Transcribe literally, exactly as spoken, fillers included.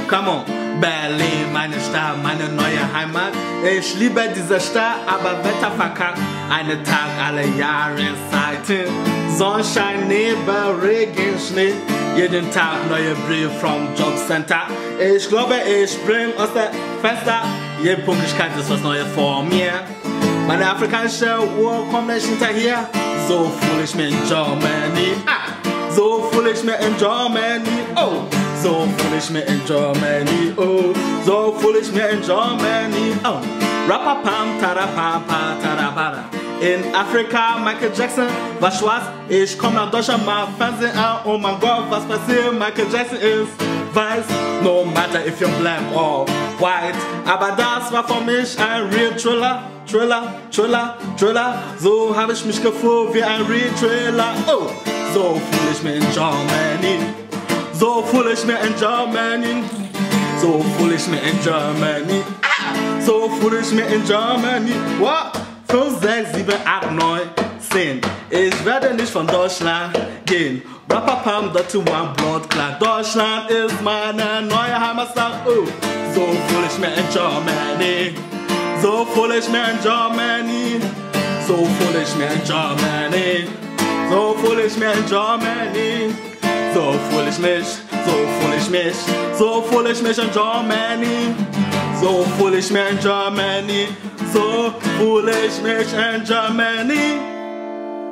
Come on. Berlin, meine Stadt, meine neue Heimat. Ich liebe diese Stadt, aber Wetter verkackt. Einen Tag, alle Jahreszeiten. Sonnenschein, Nebel, Regen, Schnee. Jeden Tag neue Brief vom Jobcenter. Ich glaube, ich spring aus der Fenster. Jede Pünktlichkeit ist was Neues vor mir. Meine afrikanische Uhr kommt nicht hinterher. So fühle ich mich in Germany. Ah, so fühle ich mich in Germany. Oh. So fühle ich mich in Germany, oh, so fühle ich mich in Germany, oh. Rappapam, tarapapa, tarabara. In Afrika, Michael Jackson war schwarz. Ich komm nach Deutschland, mach Fernsehen an. Oh mein Gott, was passiert? Michael Jackson ist weiß. No matter if you're black or white. Aber das war für mich ein Real Thriller. Thriller, Thriller, Thriller. So habe ich mich gefühlt wie ein Real Thriller. Oh, so fühle ich mich in Germany. So fühle ich mich in Germany. So fühle ich mich in Germany. Ah, so fühle ich mich in Germany. What? fünf, sechs, sieben, acht, neun, zehn. Ich werde nicht von Deutschland gehen. Rappapam, dazu mein Blut klar. Deutschland ist meine neue Heimatstadt. Oh, so fühle ich mich in Germany. So fühle ich mich in Germany. So fühle ich mich in Germany. So fühle ich mich in Germany. So fühle ich mich, so fühle ich mich, so fühle ich mich in Germany. So fühle ich mich in Germany. So fühle ich mich in Germany.